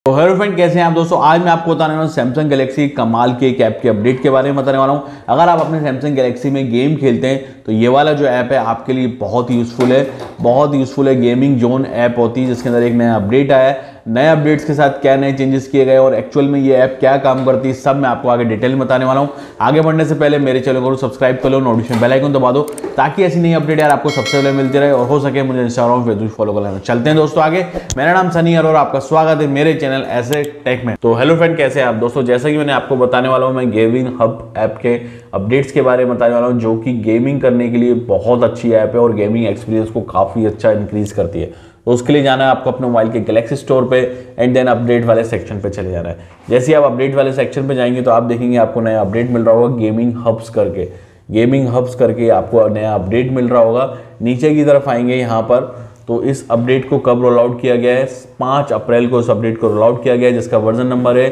तो hello friend, कैसे हैं आप दोस्तों। आज मैं आपको बताने वाला हूँ सैमसंग गैलेक्सी कमाल के एक ऐप के अपडेट के बारे में बताने वाला हूँ। अगर आप अपने सैमसंग गैलेक्सी में गेम खेलते हैं तो ये वाला जो ऐप है आपके लिए बहुत यूज़फुल है, बहुत यूज़फुल है। गेमिंग जोन ऐप होती है जिसके अंदर एक नया अपडेट आया है। नए अपडेट्स के साथ क्या नए चेंजेस किए गए और एक्चुअल में ये ऐप क्या काम करती है, सब मैं आपको आगे डिटेल में बताने वाला हूँ। आगे बढ़ने से पहले मेरे चैनल को सब्सक्राइब कर लो, नोटिफिकेशन बेल आइकन दबा दो ताकि ऐसी नई अपडेट यार आपको सबसे पहले मिलती रहे और हो सके मुझे इंस्टाग्राम फेसबुक फॉलो कर लेना। चलते हैं दोस्तों आगे। मेरा नाम सनी है और आपका स्वागत है मेरे चैनल ऐसे टेक में। तो हेलो फ्रेंड, कैसे हैं आप दोस्तों। जैसा कि मैंने आपको बताने वाला हूँ, मैं गेमिंग हब ऐप के अपडेट्स के बारे में बताने वाला हूँ जो कि गेमिंग करने के लिए बहुत अच्छी ऐप है और गेमिंग एक्सपीरियंस को काफ़ी अच्छा इंक्रीज करती है। तो उसके लिए जाना है आपको अपने मोबाइल के गैलेक्सी स्टोर पे एंड देन अपडेट वाले सेक्शन पे चले जाना है। जैसे आप अपडेट वाले सेक्शन पे जाएंगे तो आप देखेंगे आपको नया अपडेट मिल रहा होगा गेमिंग हब्स करके। गेमिंग हब्स करके आपको नया अपडेट मिल रहा होगा। नीचे की तरफ आएंगे यहाँ पर तो इस अपडेट को कब रोल आउट किया गया है, 5 अप्रैल को इस अपडेट को रोल आउट किया गया है जिसका वर्जन नंबर है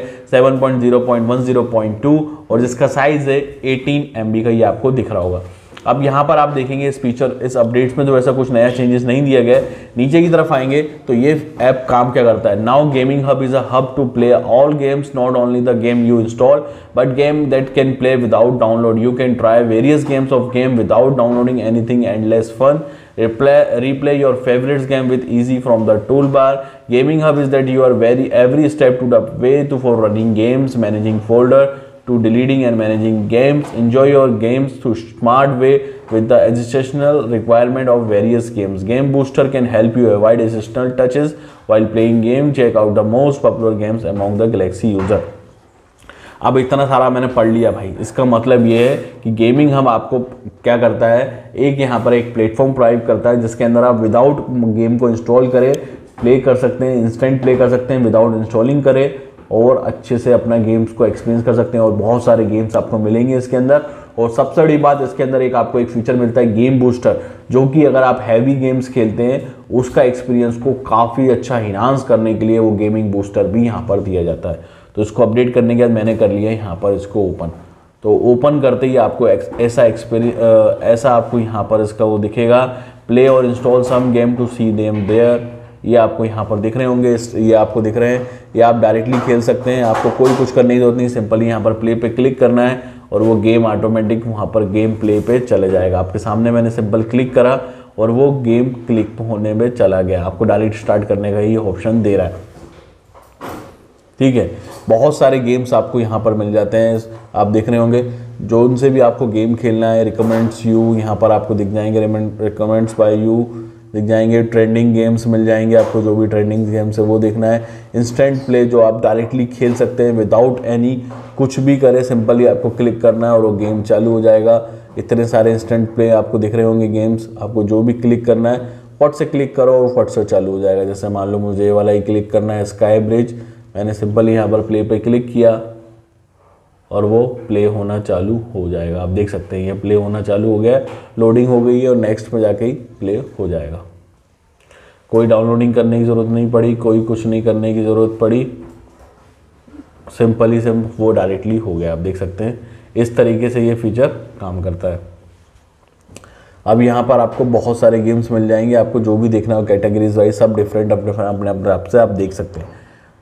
7.0.10.2 और जिसका साइज है 18 MB का, ये आपको दिख रहा होगा। अब यहाँ पर आप देखेंगे इस फीचर इस अपडेट्स में तो ऐसा कुछ नया चेंजेस नहीं दिया गया है। नीचे की तरफ आएंगे तो ये ऐप काम क्या करता है। Now gaming hub is a hub to play all games, not only the game you install but game that can play without download. You can try various games of game without downloading anything, endless fun. Replay your favorites game with easy from the toolbar. Gaming Hub is that you are every step to the way to for running games, managing folder, to deleting and managing games. Enjoy your games through smart way with the educational requirement of various games. Game Booster can help you avoid additional touches while playing game. Check out the most popular games among the Galaxy user. अब इतना सारा मैंने पढ़ लिया भाई, इसका मतलब ये है कि गेमिंग हम आपको क्या करता है, एक यहाँ पर एक प्लेटफॉर्म प्रोवाइड करता है जिसके अंदर आप विदाउट गेम को इंस्टॉल करें प्ले कर सकते हैं, इंस्टेंट प्ले कर सकते हैं विदाउट इंस्टॉलिंग करें और अच्छे से अपना गेम्स को एक्सपीरियंस कर सकते हैं और बहुत सारे गेम्स आपको मिलेंगे इसके अंदर। और सबसे बड़ी बात, इसके अंदर एक आपको एक फीचर मिलता है गेम बूस्टर, जो कि अगर आप हैवी गेम्स खेलते हैं उसका एक्सपीरियंस को काफ़ी अच्छा इन्हांस करने के लिए वो गेमिंग बूस्टर भी यहाँ पर दिया जाता है। तो इसको अपडेट करने के बाद मैंने कर लिया यहाँ पर इसको ओपन। तो ओपन करते ही आपको ऐसा आपको यहाँ पर इसका वो दिखेगा, प्ले और install some game to see them there. ये आपको यहाँ पर दिख रहे होंगे, ये आपको दिख रहे हैं, ये आप डायरेक्टली खेल सकते हैं। आपको कोई कुछ करने की जरूरत नहीं, सिंपली यहाँ पर प्ले पे क्लिक करना है और वो गेम ऑटोमेटिक वहाँ पर गेम प्ले पे चले जाएगा। आपके सामने मैंने सिंपल क्लिक करा और वो गेम क्लिक होने में चला गया। आपको डायरेक्ट स्टार्ट करने का ये ऑप्शन दे रहा है, ठीक है। बहुत सारे गेम्स आपको यहाँ पर मिल जाते हैं, आप देख रहे होंगे। जो उनसे भी आपको गेम खेलना है, रिकमेंड्स यू यहाँ पर आपको दिख जाएंगे, रिकमेंड्स बाय यू दिख जाएंगे, ट्रेंडिंग गेम्स मिल जाएंगे आपको, जो भी ट्रेंडिंग गेम्स है वो देखना है। इंस्टेंट प्ले जो आप डायरेक्टली खेल सकते हैं विदाउट एनी कुछ भी करे, सिंपली आपको क्लिक करना है और वो गेम चालू हो जाएगा। इतने सारे इंस्टेंट प्ले आपको दिख रहे होंगे गेम्स, आपको जो भी क्लिक करना है फट से क्लिक करो और फट से चालू हो जाएगा। जैसे मान लो मुझे ये वाला ही क्लिक करना है, स्काई ब्रिज, मैंने सिंपली यहाँ पर प्ले पे क्लिक किया और वो प्ले होना चालू हो जाएगा। आप देख सकते हैं ये प्ले होना चालू हो गया, लोडिंग हो गई है और नेक्स्ट पे जाके ही प्ले हो जाएगा। कोई डाउनलोडिंग करने की ज़रूरत नहीं पड़ी, कोई कुछ नहीं करने की ज़रूरत पड़ी, सिंपली से वो डायरेक्टली हो गया। आप देख सकते हैं इस तरीके से ये फीचर काम करता है। अब यहाँ पर आपको बहुत सारे गेम्स मिल जाएंगे, आपको जो भी देखना हो कैटेगरीज वाइज सब डिफरेंट अपने आप से आप देख सकते हैं।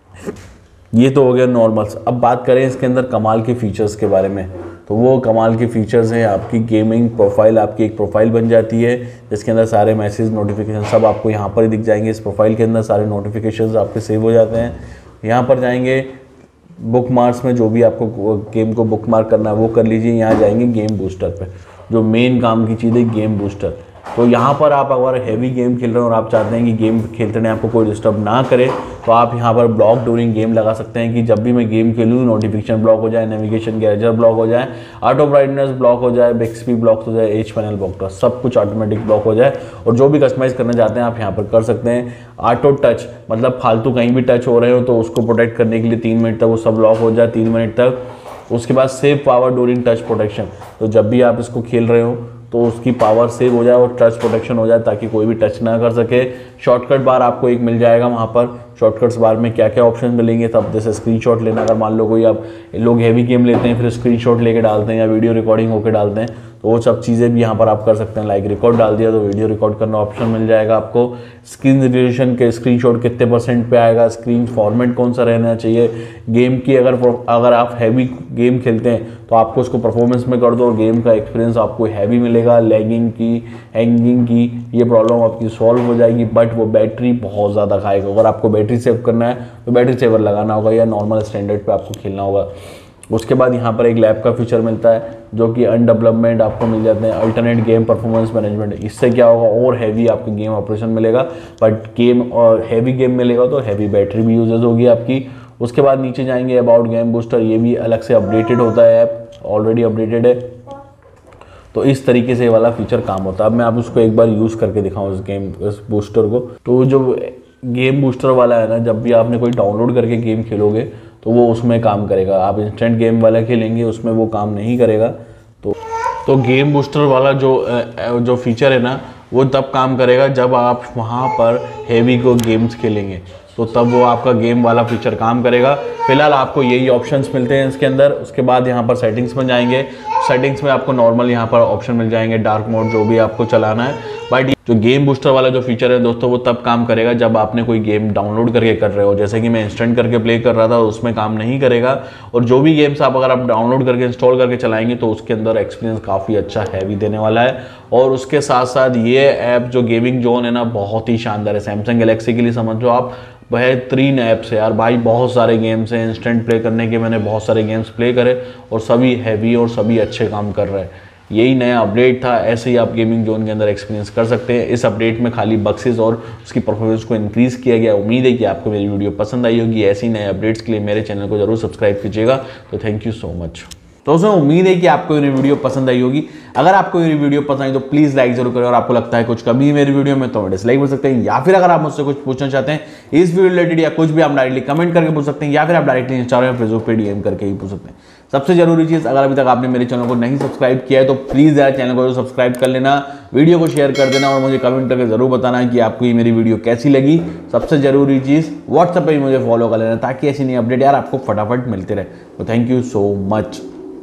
ये तो हो गया नॉर्मल्स। अब बात करें इसके अंदर कमाल के फीचर्स के बारे में, तो वो कमाल के फीचर्स हैं आपकी गेमिंग प्रोफाइल। आपकी एक प्रोफाइल बन जाती है जिसके अंदर सारे मैसेज नोटिफिकेशन सब आपको यहाँ पर ही दिख जाएंगे। इस प्रोफाइल के अंदर सारे नोटिफिकेशंस आपके सेव हो जाते हैं। यहाँ पर जाएंगे बुक मार्क्स में, जो भी आपको गेम को बुक मार्क करना है वो कर लीजिए। यहाँ जाएंगे गेम बूस्टर पे, जो मेन काम की चीज़ है गेम बूस्टर। तो यहाँ पर आप अगर हैवी गेम खेल रहे हैं और आप चाहते हैं कि गेम खेलते हैं आपको कोई डिस्टर्ब ना करे, तो आप यहाँ पर ब्लॉक ड्यूरिंग गेम लगा सकते हैं कि जब भी मैं गेम खेलूँ नोटिफिकेशन ब्लॉक हो जाए, नेविगेशन गैजेट ब्लॉक हो जाए, ऑटो ब्राइटनेस ब्लॉक हो जाए, बिक्सपी ब्लॉक हो जाए, एज पैनल ब्लॉक हो, सब कुछ ऑटोमेटिक ब्लॉक हो जाए। और जो भी कस्टमाइज करना चाहते हैं आप यहाँ पर कर सकते हैं। ऑटो टच मतलब फालतू कहीं भी टच हो रहे हो तो उसको प्रोटेक्ट करने के लिए 3 मिनट तक वो सब लॉक हो जाए, 3 मिनट तक। उसके बाद save power during touch protection, तो जब भी आप इसको खेल रहे हो तो उसकी पावर सेव हो जाए और टच प्रोटेक्शन हो जाए ताकि कोई भी टच ना कर सके। शॉर्टकट बार आपको एक मिल जाएगा, वहाँ पर शॉर्टकट्स बार में क्या क्या ऑप्शन मिलेंगे तब जैसे स्क्रीनशॉट लेना, अगर मान लो कोई आप लोग हैवी गेम लेते हैं फिर स्क्रीनशॉट लेके डालते हैं या वीडियो रिकॉर्डिंग होकर डालते हैं तो वो सब चीज़ें भी यहाँ पर आप कर सकते हैं। लाइक रिकॉर्ड डाल दिया तो वीडियो रिकॉर्ड करना ऑप्शन मिल जाएगा आपको। स्क्रीन रिजोल्यूशन के स्क्रीनशॉट कितने % पे आएगा, स्क्रीन फॉर्मेट कौन सा रहना चाहिए, गेम की अगर आप हैवी गेम खेलते हैं तो आपको उसको परफॉर्मेंस में कर दो और गेम का एक्सपीरियंस आपको हैवी मिलेगा। लैगिंग की, हैंगिंग की ये प्रॉब्लम आपकी सॉल्व हो जाएगी, बट वो बैटरी बहुत ज़्यादा खाएगा। अगर आपको बैटरी सेव करना है तो बैटरी सेवर लगाना होगा या नॉर्मल स्टैंडर्ड पे आपको खेलना होगा। उसके बाद यहाँ पर एक लैब का फीचर मिलता है जो कि अनडेवलपमेंट आपको मिल जाते हैं, अल्टरनेट गेम परफॉर्मेंस मैनेजमेंट। इससे क्या होगा, और हैवी आपको गेम ऑपरेशन मिलेगा, बट गेम और हैवी गेम मिलेगा तो हैवी बैटरी भी यूजेस होगी आपकी। उसके बाद नीचे जाएंगे अबाउट गेम बूस्टर, ये भी अलग से अपडेटेड होता है, ऐप ऑलरेडी अपडेटेड है। तो इस तरीके से ये वाला फीचर काम होता है। अब मैं आप उसको एक बार यूज़ करके दिखाऊँ इस बूस्टर को। तो जो गेम बूस्टर वाला है ना, जब भी आपने कोई डाउनलोड करके गेम खेलोगे तो वो उसमें काम करेगा। आप इंस्टेंट गेम वाला खेलेंगे उसमें वो काम नहीं करेगा। तो गेम बूस्टर वाला जो फीचर है ना, वो तब काम करेगा जब आप वहाँ पर हैवी को गेम्स खेलेंगे, तो तब वो आपका गेम वाला फीचर काम करेगा। फिलहाल आपको यही ऑप्शंस मिलते हैं इसके अंदर। उसके बाद यहाँ पर सेटिंग्स में जाएंगे, सेटिंग्स में आपको नॉर्मल यहाँ पर ऑप्शन मिल जाएंगे, डार्क मोड जो भी आपको चलाना है। बट जो गेम बूस्टर वाला जो फीचर है दोस्तों, वो तब काम करेगा जब आपने कोई गेम डाउनलोड करके कर रहे हो। जैसे कि मैं इंस्टेंट करके प्ले कर रहा था, उसमें काम नहीं करेगा। और जो भी गेम्स अगर आप डाउनलोड करके इंस्टॉल करके चलाएंगे तो उसके अंदर एक्सपीरियंस काफ़ी अच्छा हैवी देने वाला है। और उसके साथ साथ ये ऐप जो गेमिंग जोन है ना, बहुत ही शानदार है। सैमसंग गैलेक्सी के लिए समझ लो आप बेहतरीन ऐप्स है यार भाई। बहुत सारे गेम्स हैं इंस्टेंट प्ले करने के, मैंने बहुत सारे गेम्स प्ले करे और सभी हैवी और सभी अच्छे काम कर रहे हैं। यही नया अपडेट था, ऐसे ही आप गेमिंग जोन के अंदर एक्सपीरियंस कर सकते हैं। इस अपडेट में खाली बक्सेस और उसकी परफॉर्मेंस को इंक्रीज़ किया गया। उम्मीद है कि आपको मेरी वीडियो पसंद आई होगी। ऐसी नए अपडेट्स के लिए मेरे चैनल को जरूर सब्सक्राइब कीजिएगा। तो थैंक यू सो मच। तो उसमें उम्मीद है कि आपको मेरी वीडियो पसंद आई होगी। अगर आपको मेरी वीडियो पसंद आई तो प्लीज़ लाइक जरूर करें, और आपको लगता है कुछ कमी मेरी वीडियो में तो डिसलाइक कर सकते हैं, या फिर अगर आप मुझसे कुछ पूछना चाहते हैं इस वीडियो रिलेटेड या कुछ भी, आप डायरेक्टली कमेंट करके पूछ सकते हैं, या फिर आप डायरेक्टली इंस्टाग्राम फेसबुक पे डीएम करके ही पूछ सकते हैं। सबसे जरूरी चीज़, अगर अभी तक आपने मेरे चैनल को नहीं सब्सक्राइब किया है तो प्लीज़ यार चैनल को सब्सक्राइब कर लेना, वीडियो को शेयर कर देना और मुझे कमेंट करके जरूर बताना कि आपको ये मेरी वीडियो कैसी लगी। सबसे जरूरी चीज़, व्हाट्सएप पे भी मुझे फॉलो कर लेना ताकि ऐसी नई अपडेट यार आपको फटाफट मिलते रहे। तो थैंक यू सो मच।